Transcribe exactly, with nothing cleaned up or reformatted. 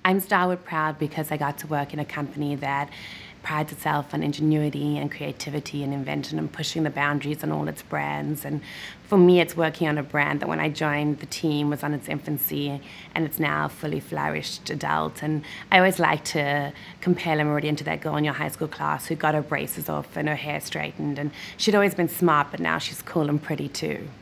I'm Starwood proud because I got to work in a company that prides itself on ingenuity and creativity and invention and pushing the boundaries on all its brands. And for me, it's working on a brand that when I joined the team was on its infancy and it's now a fully flourished adult. And I always like to compare Méridien to that girl in your high school class who got her braces off and her hair straightened. And she'd always been smart, but now she's cool and pretty too.